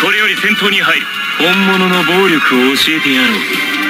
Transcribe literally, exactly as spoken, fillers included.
これより戦闘に入る。本物の暴力を教えてやろう。